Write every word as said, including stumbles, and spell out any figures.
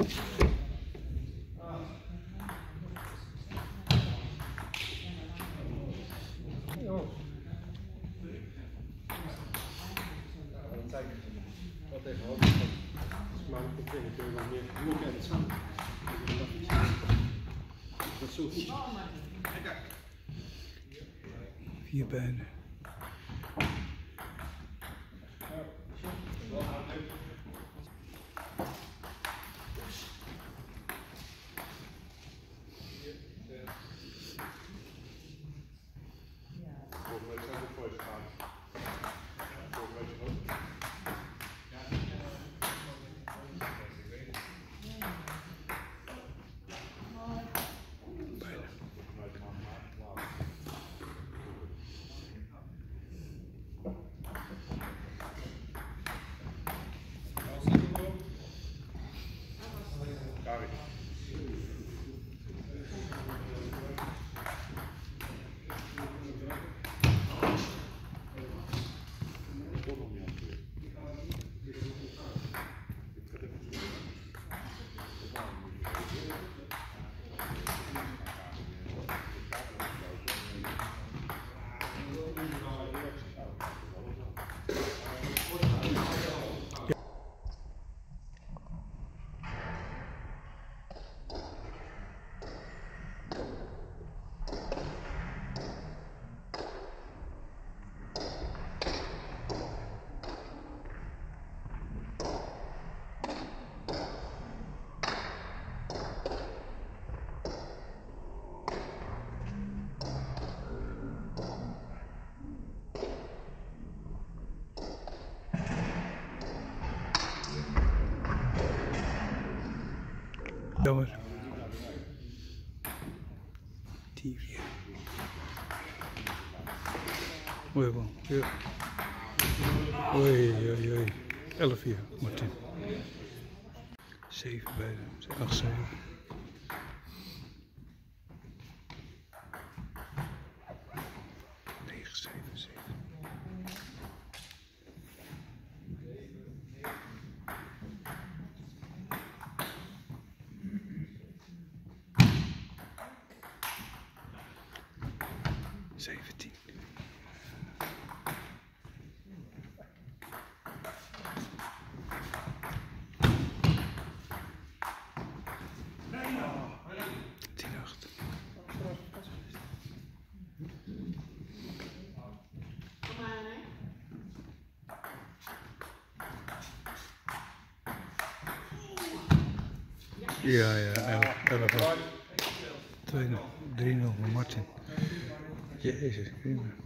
Wat even hoog. Maar ik denk dat je nog meer genoeg hebt samen. Dat is zo goed. Vier bijnen. Jammer. T V. Mooi man. Ja. Oei, oei, oei. elf hier, Martin. zeven bij de acht, zeven. negen, zeven, zeven. zeventien. tien, acht. Ja, ja, elf, elf. twee nul, drie nul voor Martin. Jezus, prima.